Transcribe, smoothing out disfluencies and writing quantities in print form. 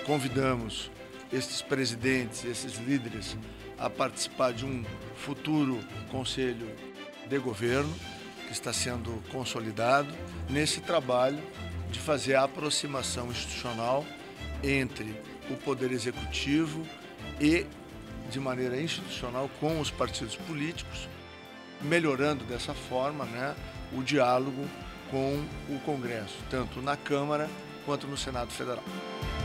convidamos esses presidentes, esses líderes a participar de um futuro conselho de governo que está sendo consolidado nesse trabalho de fazer a aproximação institucional entre o Poder Executivo e, de maneira institucional, com os partidos políticos, melhorando dessa forma, né, o diálogo com o Congresso, tanto na Câmara quanto no Senado Federal.